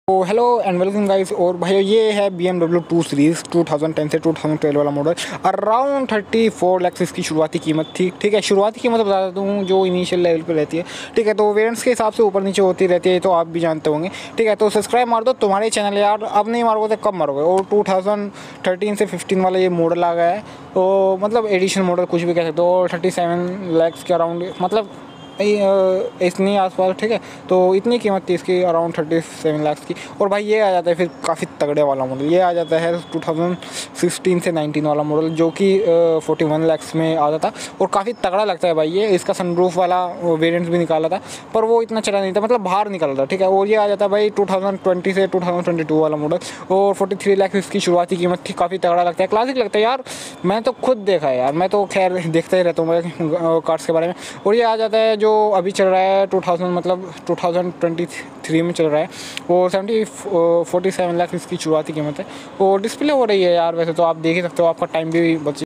तो hello and welcome guys. और भाई ये है BMW 2 सीरीज़ 2010 से 2012 वाला मॉडल। अराउंड 34 लाख इसकी शुरुआती कीमत थी। ठीक है, शुरुआती कीमत बता देता हूँ जो इनिशियल लेवल पे रहती है। ठीक है, तो वेरिएंट्स के हिसाब से ऊपर नीचे होती रहती है, तो आप भी जानते होंगे। ठीक है, तो सब्सक्राइब मार दो, तुम्हारे चैनल यार। अब नहीं मारोगे तो कब मारोगे। और 2013 से 15 वाला ये मॉडल आ गया है, तो मतलब एडिशन मॉडल कुछ भी कह सकते हो। और 37 लाख के अराउंड, मतलब इतनी आसपास। ठीक है, तो इतनी कीमत थी इसकी, अराउंड 37 लाख की। और भाई ये आ जाता है फिर काफ़ी तगड़े वाला मॉडल। ये आ जाता है 2016 से 19 वाला मॉडल, जो कि 41 लाख में आता था और काफ़ी तगड़ा लगता है भाई। ये इसका सनरूफ वाला वेरिएंट्स भी निकाला था, पर वो इतना चला नहीं था, मतलब बाहर निकल था। ठीक है, और ये आ जाता है भाई 2020 से 2022 वाला मॉडल, और 43 लाख इसकी शुरुआती कीमत थी। काफ़ी तगड़ा लगता है, क्लासिक लगता है यार। मैं तो खुद देखा है यार, मैं तो खैर देखता ही रहता हूँ कार्स के बारे में। और ये आ जाता है जो अभी चल रहा है 2023 में चल रहा है, वो 47 लाख इसकी शुरुआती कीमत है। और डिस्प्ले हो रही है यार, वैसे तो आप देख ही सकते हो, आपका टाइम भी बच